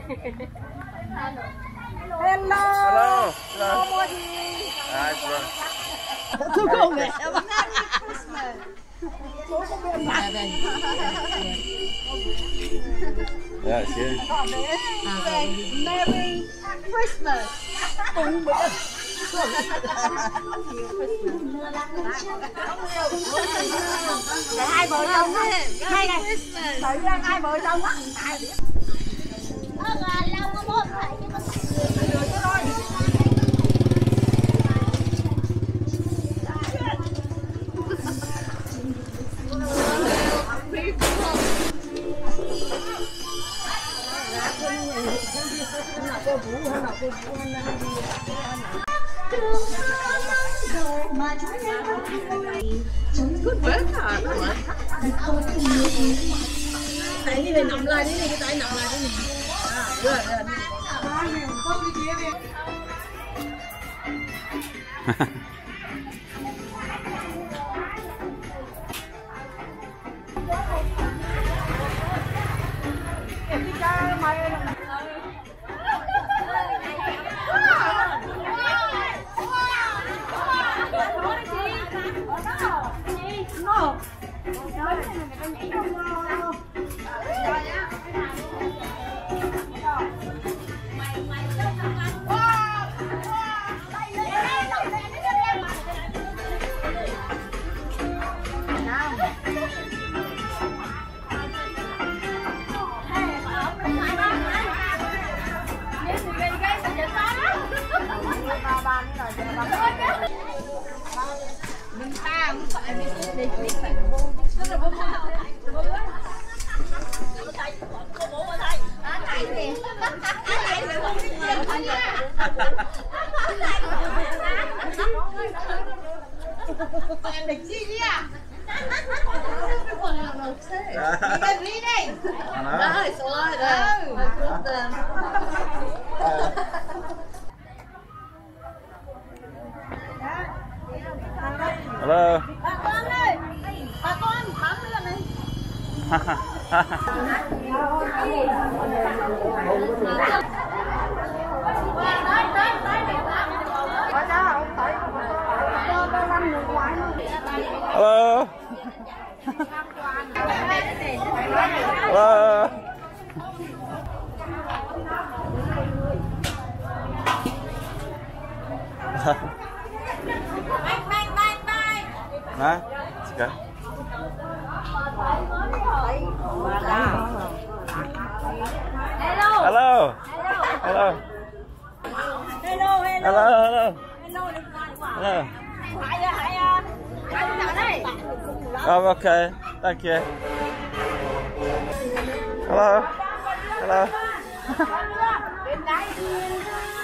Hello. Tôi không nghe. Yeah, see. Merry Christmas. Hai vợ chồng hai ngày thời gian hai vợ chồng á. Lâu có bốn thầy chứ có Good work hard. Tại vì nằm lại đi, cái tay nằm lại đi. Good. em định gì đi à? Đi đi đi. Nice, I like that. Good then. Hello. Bà con ơi, bà con bấm lên này. Hello. Hello. Huh? It's okay. Hello. Hello. Hello. Hello, hello. Hello. Hello, Hello. Hãy đây. Oh, okay. Thank you. Hello. Hello. Bên đây.